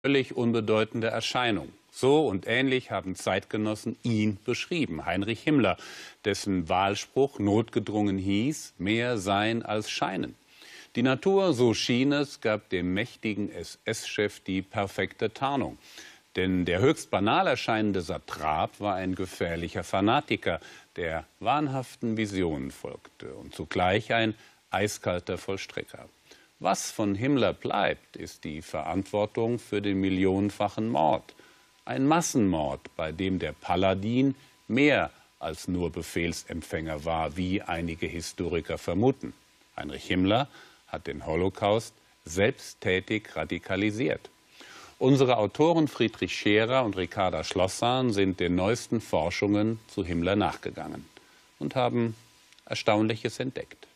völlig unbedeutende Erscheinung. So und ähnlich haben Zeitgenossen ihn beschrieben, Heinrich Himmler, dessen Wahlspruch notgedrungen hieß, mehr sein als scheinen. Die Natur, so schien es, gab dem mächtigen SS-Chef die perfekte Tarnung. Denn der höchst banal erscheinende Satrap war ein gefährlicher Fanatiker, der wahnhaften Visionen folgte und zugleich ein eiskalter Vollstrecker. Was von Himmler bleibt, ist die Verantwortung für den millionenfachen Mord. Ein Massenmord, bei dem der Paladin mehr als nur Befehlsempfänger war, wie einige Historiker vermuten. Heinrich Himmler hat den Holocaust selbsttätig radikalisiert. Unsere Autoren Friedrich Scherer und Ricarda Schlosshahn sind den neuesten Forschungen zu Himmler nachgegangen und haben Erstaunliches entdeckt.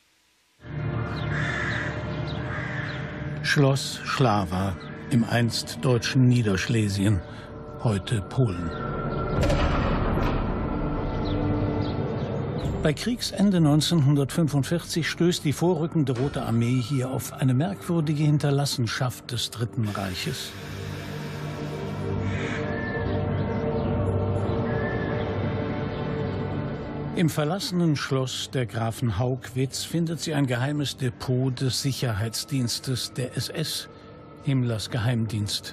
Schloss Schlawa im einst deutschen Niederschlesien, heute Polen. Bei Kriegsende 1945 stößt die vorrückende Rote Armee hier auf eine merkwürdige Hinterlassenschaft des Dritten Reiches. Im verlassenen Schloss der Grafen Haugwitz findet sie ein geheimes Depot des Sicherheitsdienstes der SS, Himmlers Geheimdienst.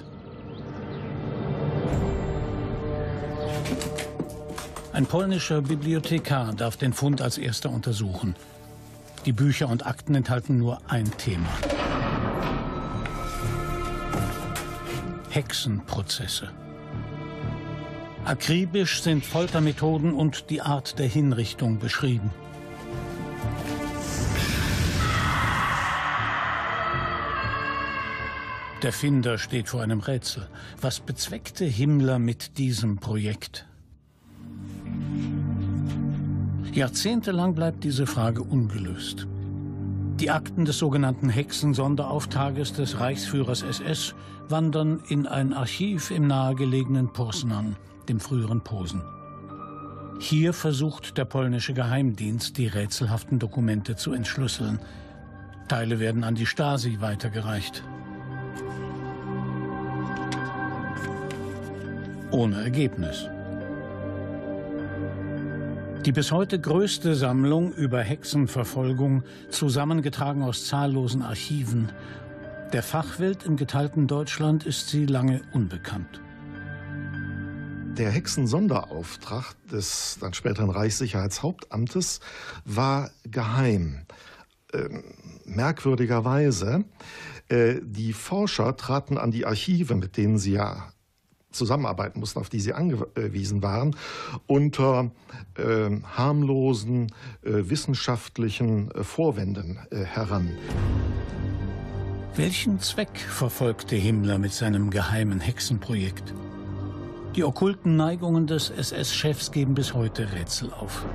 Ein polnischer Bibliothekar darf den Fund als erster untersuchen. Die Bücher und Akten enthalten nur ein Thema: Hexenprozesse. Akribisch sind Foltermethoden und die Art der Hinrichtung beschrieben. Der Finder steht vor einem Rätsel. Was bezweckte Himmler mit diesem Projekt? Jahrzehntelang bleibt diese Frage ungelöst. Die Akten des sogenannten Hexensonderauftrages des Reichsführers SS wandern in ein Archiv im nahegelegenen Poznan, dem früheren Posen. Hier versucht der polnische Geheimdienst, die rätselhaften Dokumente zu entschlüsseln. Teile werden an die Stasi weitergereicht. Ohne Ergebnis. Die bis heute größte Sammlung über Hexenverfolgung, zusammengetragen aus zahllosen Archiven. Der Fachwelt im geteilten Deutschland ist sie lange unbekannt. Der Hexensonderauftrag des dann späteren Reichssicherheitshauptamtes war geheim. Merkwürdigerweise, die Forscher traten an die Archive, mit denen sie ja zusammenarbeiten mussten, auf die sie angewiesen waren, unter harmlosen wissenschaftlichen Vorwänden heran. Welchen Zweck verfolgte Himmler mit seinem geheimen Hexenprojekt? Die okkulten Neigungen des SS-Chefs geben bis heute Rätsel auf.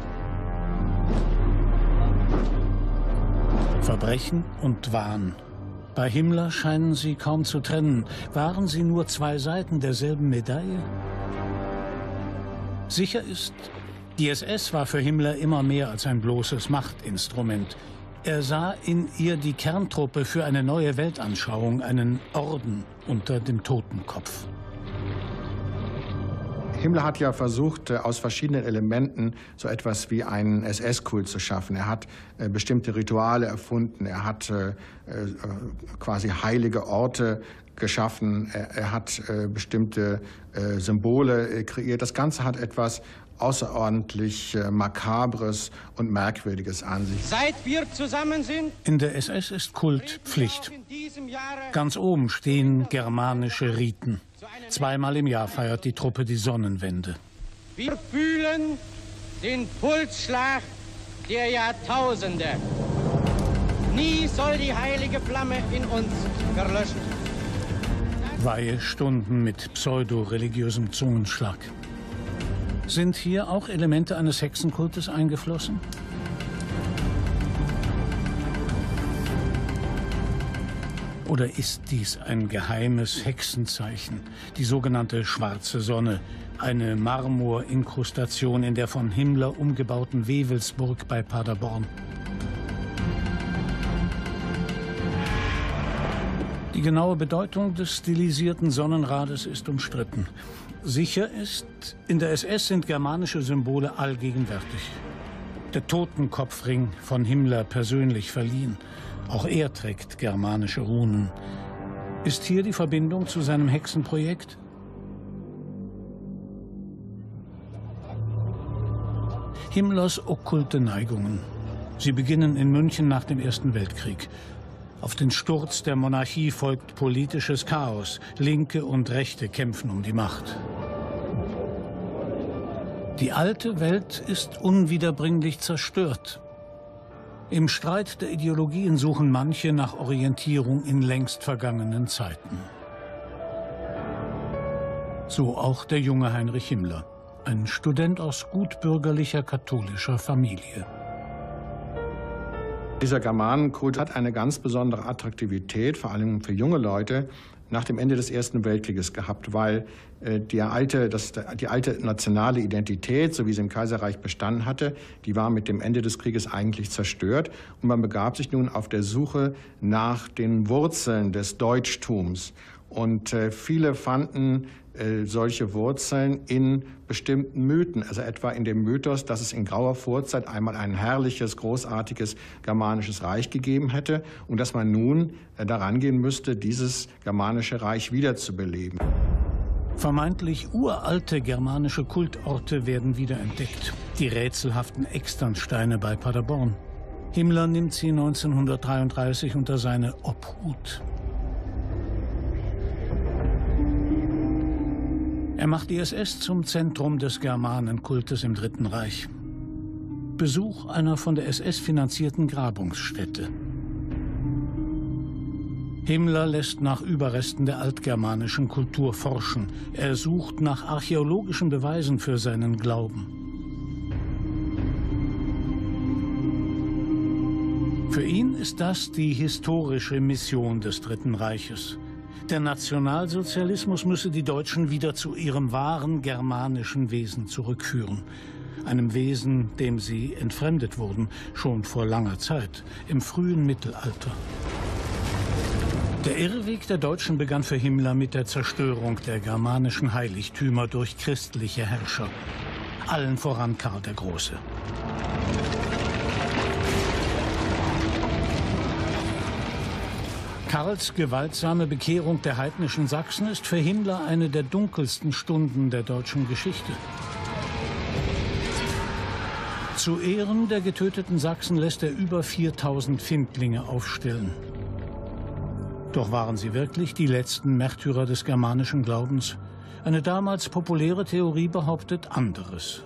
Verbrechen und Wahn. Bei Himmler scheinen sie kaum zu trennen. Waren sie nur zwei Seiten derselben Medaille? Sicher ist, die SS war für Himmler immer mehr als ein bloßes Machtinstrument. Er sah in ihr die Kerntruppe für eine neue Weltanschauung, einen Orden unter dem Totenkopf. Himmler hat ja versucht, aus verschiedenen Elementen so etwas wie einen SS-Kult zu schaffen. Er hat bestimmte Rituale erfunden, er hat quasi heilige Orte geschaffen, er hat bestimmte Symbole kreiert. Das Ganze hat etwas außerordentlich Makabres und Merkwürdiges an sich. Seit wir zusammen sind. In der SS ist Kult Pflicht. Ganz oben stehen germanische Riten. Zweimal im Jahr feiert die Truppe die Sonnenwende. Wir fühlen den Pulsschlag der Jahrtausende. Nie soll die heilige Flamme in uns verlöschen. Weihestunden mit pseudo-religiösem Zungenschlag. Sind hier auch Elemente eines Hexenkultes eingeflossen? Oder ist dies ein geheimes Hexenzeichen, die sogenannte Schwarze Sonne, eine Marmorinkrustationen in der von Himmler umgebauten Wewelsburg bei Paderborn? Die genaue Bedeutung des stilisierten Sonnenrades ist umstritten. Sicher ist, in der SS sind germanische Symbole allgegenwärtig. Der Totenkopfring von Himmler persönlich verliehen. Auch er trägt germanische Runen. Ist hier die Verbindung zu seinem Hexenprojekt? Himmlers okkulte Neigungen. Sie beginnen in München nach dem Ersten Weltkrieg. Auf den Sturz der Monarchie folgt politisches Chaos. Linke und Rechte kämpfen um die Macht. Die alte Welt ist unwiederbringlich zerstört. Im Streit der Ideologien suchen manche nach Orientierung in längst vergangenen Zeiten. So auch der junge Heinrich Himmler, ein Student aus gutbürgerlicher katholischer Familie. Dieser Germanenkult hat eine ganz besondere Attraktivität, vor allem für junge Leute, nach dem Ende des Ersten Weltkrieges gehabt, weil die alte nationale Identität, so wie sie im Kaiserreich bestanden hatte, die war mit dem Ende des Krieges eigentlich zerstört. Und man begab sich nun auf der Suche nach den Wurzeln des Deutschtums. Und viele fanden solche Wurzeln in bestimmten Mythen, also etwa in dem Mythos, dass es in grauer Vorzeit einmal ein herrliches, großartiges germanisches Reich gegeben hätte und dass man nun daran gehen müsste, dieses germanische Reich wiederzubeleben. Vermeintlich uralte germanische Kultorte werden wiederentdeckt. Die rätselhaften Externsteine bei Paderborn. Himmler nimmt sie 1933 unter seine Obhut. Er macht die SS zum Zentrum des Germanenkultes im Dritten Reich. Besuch einer von der SS finanzierten Grabungsstätte. Himmler lässt nach Überresten der altgermanischen Kultur forschen. Er sucht nach archäologischen Beweisen für seinen Glauben. Für ihn ist das die historische Mission des Dritten Reiches. Der Nationalsozialismus müsse die Deutschen wieder zu ihrem wahren germanischen Wesen zurückführen. Einem Wesen, dem sie entfremdet wurden, schon vor langer Zeit, im frühen Mittelalter. Der Irrweg der Deutschen begann für Himmler mit der Zerstörung der germanischen Heiligtümer durch christliche Herrscher. Allen voran Karl der Große. Karls gewaltsame Bekehrung der heidnischen Sachsen ist für Himmler eine der dunkelsten Stunden der deutschen Geschichte. Zu Ehren der getöteten Sachsen lässt er über 4000 Findlinge aufstellen. Doch waren sie wirklich die letzten Märtyrer des germanischen Glaubens? Eine damals populäre Theorie behauptet anderes.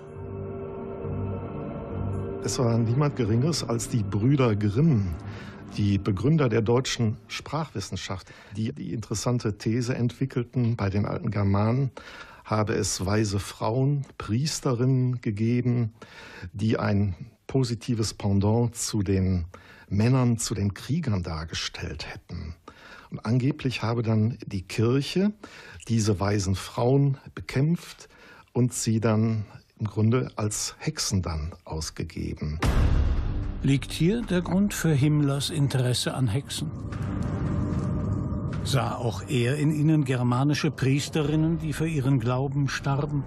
Es war niemand Geringeres als die Brüder Grimm, die Begründer der deutschen Sprachwissenschaft, die die interessante These entwickelten, bei den alten Germanen habe es weise Frauen, Priesterinnen gegeben, die ein positives Pendant zu den Männern, zu den Kriegern dargestellt hätten. Und angeblich habe dann die Kirche diese weisen Frauen bekämpft und sie dann im Grunde als Hexen dann ausgegeben. Liegt hier der Grund für Himmlers Interesse an Hexen? Sah auch er in ihnen germanische Priesterinnen, die für ihren Glauben starben?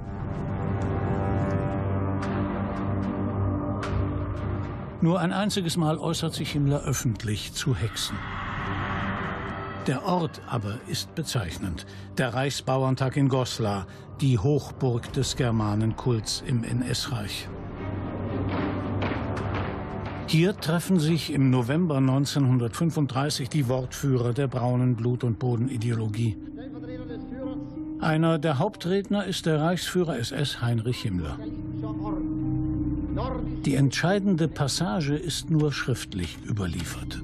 Nur ein einziges Mal äußert sich Himmler öffentlich zu Hexen. Der Ort aber ist bezeichnend. Der Reichsbauerntag in Goslar, die Hochburg des Germanenkults im NS-Reich. Hier treffen sich im November 1935 die Wortführer der braunen Blut- und Bodenideologie. Einer der Hauptredner ist der Reichsführer SS Heinrich Himmler. Die entscheidende Passage ist nur schriftlich überliefert.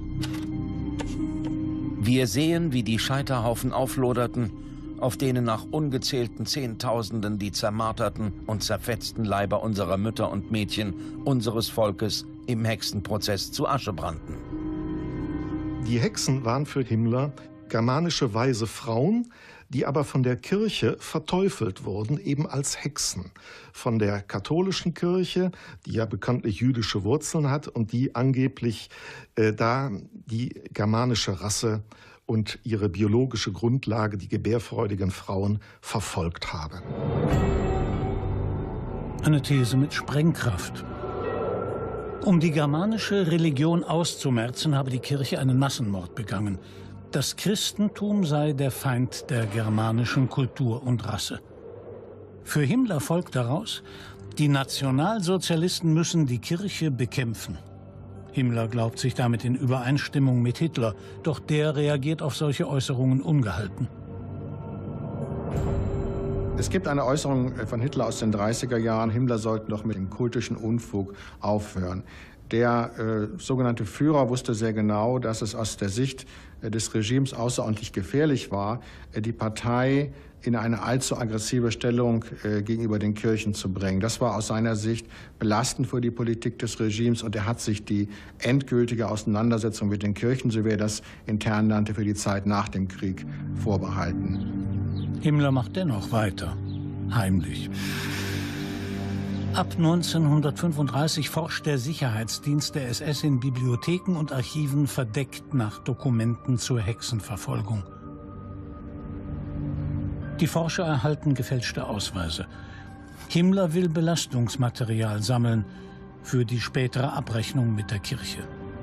Wir sehen, wie die Scheiterhaufen aufloderten, auf denen nach ungezählten Zehntausenden die zermarterten und zerfetzten Leiber unserer Mütter und Mädchen, unseres Volkes, im Hexenprozess zu Asche brannten. Die Hexen waren für Himmler germanische weise Frauen, die aber von der Kirche verteufelt wurden, eben als Hexen. Von der katholischen Kirche, die ja bekanntlich jüdische Wurzeln hat und die angeblich da die germanische Rasse und ihre biologische Grundlage, die gebärfreudigen Frauen, verfolgt habe. Eine These mit Sprengkraft. Um die germanische Religion auszumerzen, habe die Kirche einen Massenmord begangen. Das Christentum sei der Feind der germanischen Kultur und Rasse. Für Himmler folgt daraus, die Nationalsozialisten müssen die Kirche bekämpfen. Himmler glaubt sich damit in Übereinstimmung mit Hitler, doch der reagiert auf solche Äußerungen ungehalten. Es gibt eine Äußerung von Hitler aus den 30er Jahren, Himmler sollte doch mit dem kultischen Unfug aufhören. Der sogenannte Führer wusste sehr genau, dass es aus der Sicht des Regimes außerordentlich gefährlich war, die Partei in eine allzu aggressive Stellung gegenüber den Kirchen zu bringen. Das war aus seiner Sicht belastend für die Politik des Regimes und er hat sich die endgültige Auseinandersetzung mit den Kirchen, so wie er das intern nannte, für die Zeit nach dem Krieg vorbehalten. Himmler macht dennoch weiter, heimlich. Ab 1935 forscht der Sicherheitsdienst der SS in Bibliotheken und Archiven verdeckt nach Dokumenten zur Hexenverfolgung. Die Forscher erhalten gefälschte Ausweise. Himmler will Belastungsmaterial sammeln für die spätere Abrechnung mit der Kirche.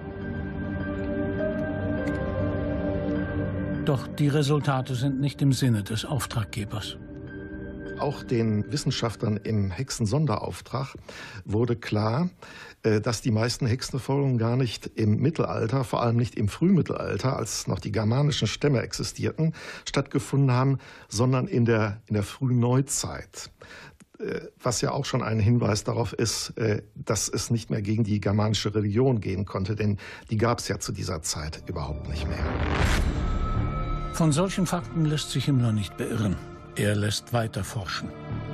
Doch die Resultate sind nicht im Sinne des Auftraggebers. Auch den Wissenschaftlern im Hexensonderauftrag wurde klar, dass die meisten Hexenverfolgungen gar nicht im Mittelalter, vor allem nicht im Frühmittelalter, als noch die germanischen Stämme existierten, stattgefunden haben, sondern in der frühen Neuzeit. Was ja auch schon ein Hinweis darauf ist, dass es nicht mehr gegen die germanische Religion gehen konnte, denn die gab es ja zu dieser Zeit überhaupt nicht mehr. Von solchen Fakten lässt sich Himmler nicht beirren. Er lässt weiter forschen.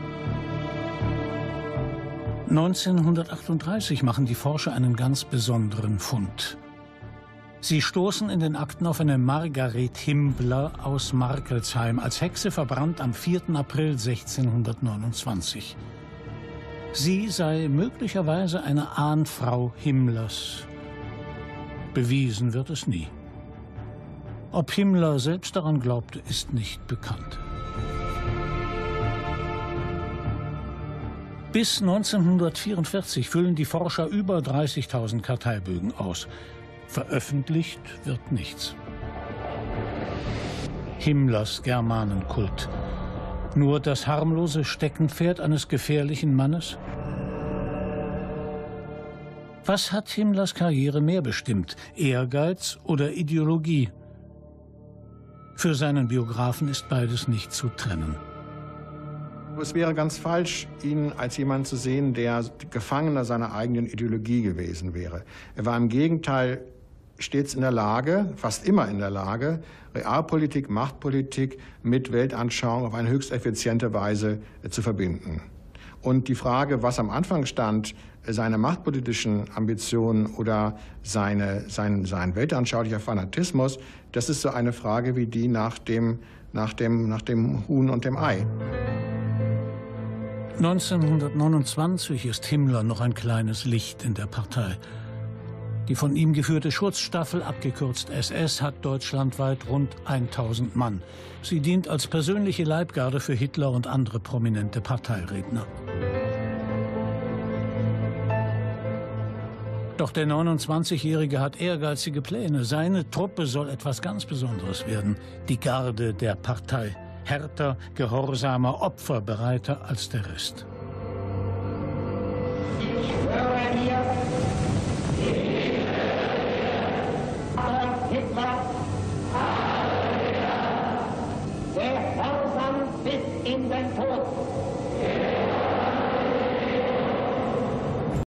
1938 machen die Forscher einen ganz besonderen Fund. Sie stoßen in den Akten auf eine Margaret Himbler aus Markelsheim, als Hexe verbrannt am 4. April 1629. Sie sei möglicherweise eine Ahnfrau Himmlers. Bewiesen wird es nie. Ob Himmler selbst daran glaubte, ist nicht bekannt. Bis 1944 füllen die Forscher über 30.000 Karteibögen aus. Veröffentlicht wird nichts. Himmlers Germanenkult. Nur das harmlose Steckenpferd eines gefährlichen Mannes? Was hat Himmlers Karriere mehr bestimmt? Ehrgeiz oder Ideologie? Für seinen Biografen ist beides nicht zu trennen. Es wäre ganz falsch, ihn als jemand zu sehen, der Gefangener seiner eigenen Ideologie gewesen wäre. Er war im Gegenteil stets in der Lage, fast immer in der Lage, Realpolitik, Machtpolitik mit Weltanschauung auf eine höchst effiziente Weise zu verbinden. Und die Frage, was am Anfang stand, seine machtpolitischen Ambitionen oder sein weltanschaulicher Fanatismus, das ist so eine Frage wie die nach dem Huhn und dem Ei. 1929 ist Himmler noch ein kleines Licht in der Partei. Die von ihm geführte Schutzstaffel, abgekürzt SS, hat deutschlandweit rund 1000 Mann. Sie dient als persönliche Leibgarde für Hitler und andere prominente Parteiredner. Doch der 29-Jährige hat ehrgeizige Pläne. Seine Truppe soll etwas ganz Besonderes werden. Die Garde der Partei. Härter, gehorsamer, opferbereiter als der Rest. Ich schwöre dir, Hitler, gehorsam bis in den Tod.